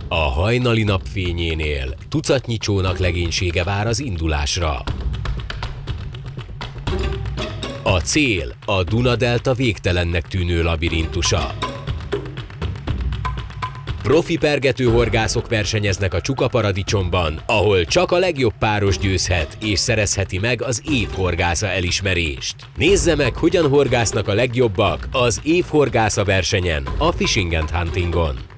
A hajnali napfényénél tucatnyi csónaklegénysége vár az indulásra. A cél a Duna-delta végtelennek tűnő labirintusa. Profi pergetőhorgászok versenyeznek a Csuka Paradicsomban, ahol csak a legjobb páros győzhet és szerezheti meg az év horgásza elismerést. Nézze meg, hogyan horgásznak a legjobbak az év horgásza versenyen, a Fishing & Huntingon.